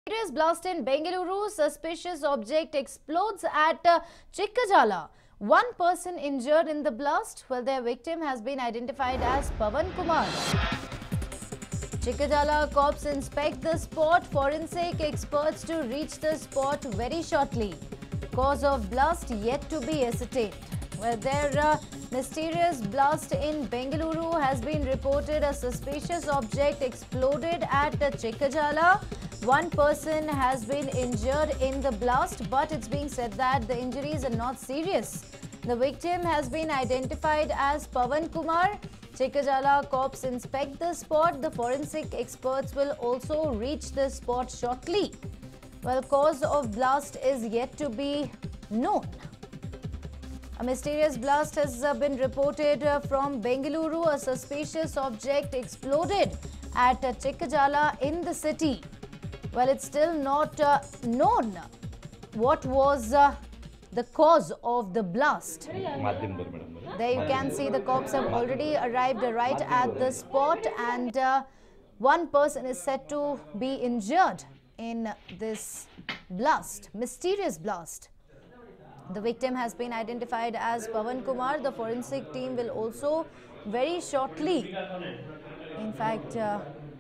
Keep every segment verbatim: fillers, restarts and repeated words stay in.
Mysterious blast in Bengaluru. Suspicious object explodes at uh, Chikkajala. One person injured in the blast. Well, their victim has been identified as Pavan Kumar. Chikkajala cops inspect the spot. Forensic experts to reach the spot very shortly. Cause of blast yet to be ascertained. Well, their uh, mysterious blast in Bengaluru has been reported. A suspicious object exploded at uh, Chikkajala. One person has been injured in the blast, but it's being said that the injuries are not serious. The victim has been identified as Pavan Kumar. Chikkajala cops inspect the spot. The forensic experts will also reach the spot shortly. Well, cause of blast is yet to be known. A mysterious blast has uh, been reported uh, from Bengaluru. A suspicious object exploded at uh, Chikkajala in the city. Well, it's still not uh, known what was uh, the cause of the blast. There you can see the cops have already arrived right at the spot, and uh, one person is said to be injured in this blast, mysterious blast. The victim has been identified as Pavan Kumar. The forensic team will also very shortly, in fact, uh,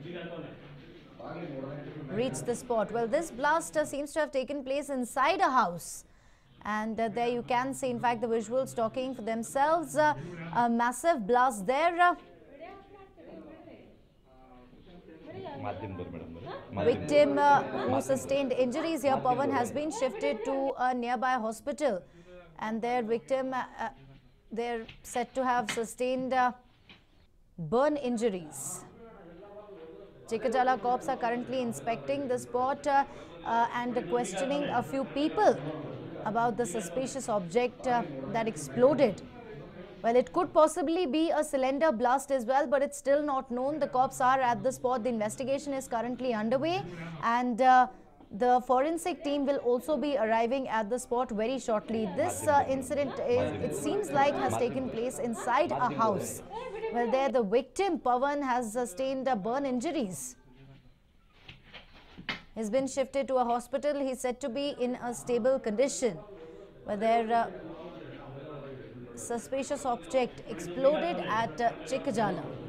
reach the spot. Well, this blast uh, seems to have taken place inside a house. And uh, there you can see, in fact, the visuals talking for themselves. Uh, a massive blast there. Uh, victim uh, who sustained injuries here, Pavan, has been shifted to a nearby hospital. And their victim, uh, uh, they're said to have sustained uh, burn injuries. Chikkajala cops are currently inspecting the spot uh, uh, and questioning a few people about the suspicious object uh, that exploded. Well, it could possibly be a cylinder blast as well, but it's still not known. The cops are at the spot. The investigation is currently underway, and uh, the forensic team will also be arriving at the spot very shortly. This uh, incident, is, it seems like, has taken place inside a house. Well, there the victim, Pavan, has sustained uh, burn injuries. He's been shifted to a hospital. He's said to be in a stable condition. Well, their uh, suspicious object exploded at uh, Chikkajala.